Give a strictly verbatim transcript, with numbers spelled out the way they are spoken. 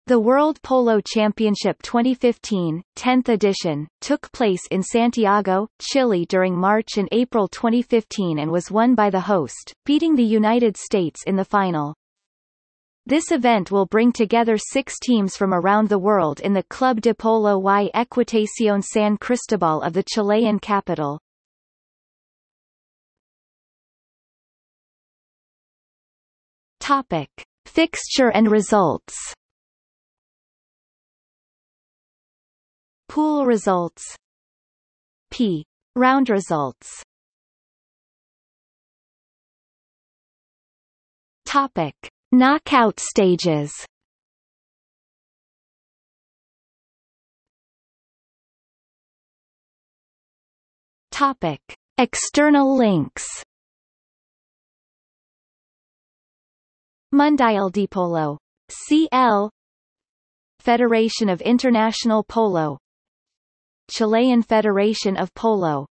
The World Polo Championship twenty fifteen, tenth edition, took place in Santiago, Chile during March and April twenty fifteen and was won by the host, beating the United States in the final. This event will bring together six teams from around the world in the Club de Polo y Equitación San Cristobal of the Chilean capital. Topic: Fixture and results. Pool results. P. Round results. Topic: Knockout stages. Topic: External links. Mundial de Polo. C L. Federation of International Polo. Chilean Federation of Polo.